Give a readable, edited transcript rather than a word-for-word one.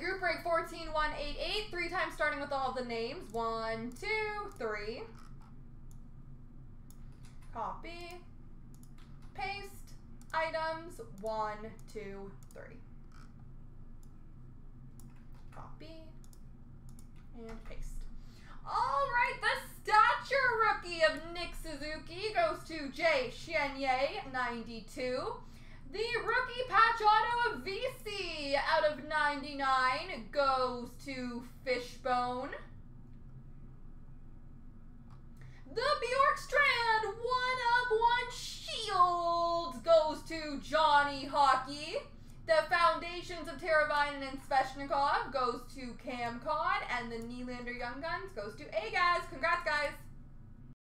group break 14188. 3 times starting with all of the names. 1, 2, 3. Copy. Paste. Items. 1, 2, 3. Copy. And paste. All right, the stature rookie of Nick Suzuki goes to Jay Chenye, 92. The rookie patch auto of VC out of 99 goes to Fishbone. The Bjorkstrand 1/1 shield goes to Johnny Hockey. The Foundations of Teravainen and Sveshnikov goes to CamCon. And the Nylander Young Guns goes to A-Guys. Congrats, guys.